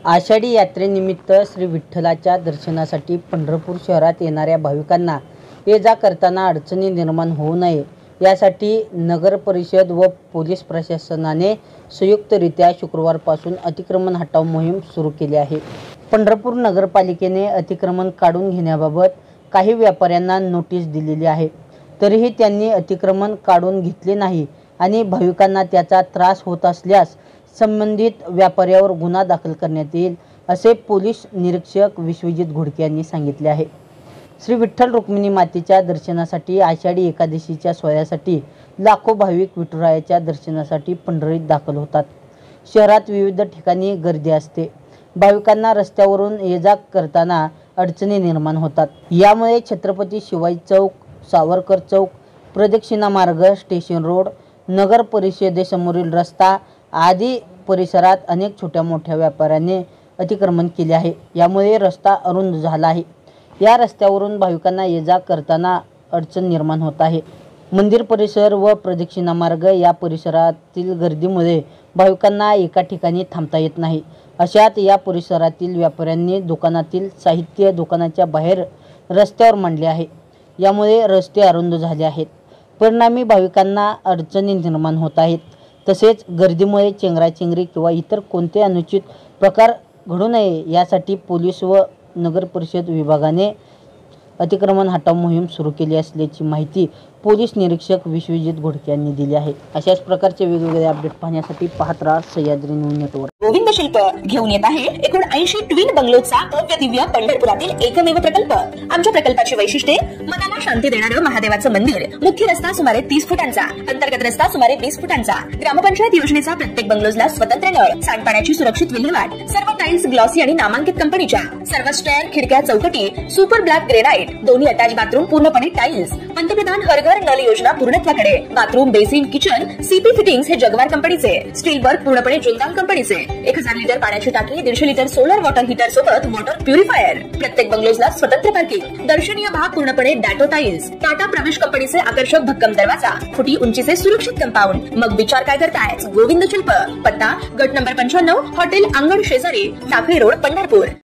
आषाढी यात्रेनिमित्त श्री विठ्ठलाच्या दर्शनासाठी पंढरपूर शहरात येणाऱ्या भाविकांना ये जा करताना अडचणी निर्माण होऊ नये यासाठी नगर परिषद व पोलीस प्रशासनाने संयुक्तरित्या शुक्रवारपासून अतिक्रमण हटाव मोहीम सुरू केली आहे। पंढरपूर नगरपालिकेने अतिक्रमण काढून घेण्याबाबत काही व्यापाऱ्यांना नोटीस दिलेली आहे, तरीही त्यांनी अतिक्रमण काढून घेतले नाही आणि भाविकांना त्याचा त्रास होत असल्यास संबंधित व्यापाऱ्यावर गुन्हा दाखल करण्यात येईल असे पोलीस निरीक्षक विश्वजित घोडके यांनी सांगितले आहे। श्री विठ्ठल रुक्मिणी मातेच्या दर्शनासाठी आषाढी एकादशीच्या सोहळ्यासाठी लाखो भाविक विठुरायाच्या दर्शनासाठी पंढरीत दाखल होतात। शहरात विविध ठिकाणी गर्दी असते। भाविकांना रस्त्यावरून ये जा करताना अडचणी निर्माण होतात। यामुळे छत्रपती शिवाजी चौक, सावरकर चौक, प्रदक्षिणा मार्ग, स्टेशन रोड, नगर परिषदेसमोरील रस्ता आदी परिसरात अनेक छोट्या मोठ्या व्यापाऱ्यांनी अतिक्रमण केले आहे। यामुळे रस्ता अरुंद झाला आहे। या रस्त्यावरून भाविकांना ये जा करताना अडचण निर्माण होत आहे। मंदिर परिसर व प्रदक्षिणा मार्ग या परिसरातील गर्दीमुळे भाविकांना एका ठिकाणी थांबता येत नाही। अशात या परिसरातील व्यापाऱ्यांनी दुकानातील साहित्य दुकानाच्या बाहेर रस्त्यावर मांडले आहे। यामुळे रस्ते अरुंद झाले आहेत। परिणामी भाविकांना अडचणी निर्माण होत आहेत। तसेच गर्दीमुळे चेंगराचेंगरी किंवा इतर कोणते अनुचित प्रकार घडू नये यासाठी पोलीस व नगर परिषद विभागाने अतिक्रमण हटाव मोहीम सुरू केली असल्याची माहिती पोलीस निरीक्षक विश्वजित घोडके यांनी दिली आहे। अशाच प्रकारचे वेगवेगळे अपडेट पाहण्यासाठी पाहत राहा सह्याद्री न्यूज नेटवर्क। गोविंद शिल्प घेऊन येत आहे 79 ट्विन बंगलोचा भव्य दिव्य पंढरपुरातील एकमेव प्रकल्प। आमच्या प्रकल्पाची वैशिष्ट्ये मनाला शांती देणारं महादेवाचं मंदिर, मुख्य रस्ता सुमारे 30 फुटांचा, अंतर्गत रस्ता सुमारे 20 फुटांचा, ग्रामपंचायत योजनेचा प्रत्येक बंगलोजला स्वतंत्र नळ, सांडपाण्याची सुरक्षित विल्हेवाट, सर्व टाइल्स ग्लॉसी आणि नामांकित कंपनीच्या, सर्व स्टेअर, खिडक्या, चौकटी सुपर ब्लॅक ग्रेनाइट, दोन्ही अटॅच बाथरूम पूर्णपणे टाइल्स, पंतप्रधान हर घर नल योजना पूर्णत्वाकडे, bathroom, basin, kitchen CP fittings हे जगवार कंपनीचे, स्टील वर्क पूर्णपणे जुंदाल कंपनीचे, 1000 लिटर पाण्याची टाकी, 150 लिटर सोलर वॉटर हीटर सोबत वॉटर प्युरिफायर, प्रत्येक बंगलोजला स्वतंतत्र पार्किंग, दर्शनीय भाग पूर्णपणे डॅटो टाइल्स, टाटा प्रवेश कंपनीचे आकर्षक भक्कम दरवाजा, फुटी उंचीचे सुरक्षित कंपाऊंड। मग विचार काय करताय? गोविंद शिल्प, पत्ता गट नंबर 95, हॉटेल अंगण शेजारी, टाकळी रोड, पंढरपूर।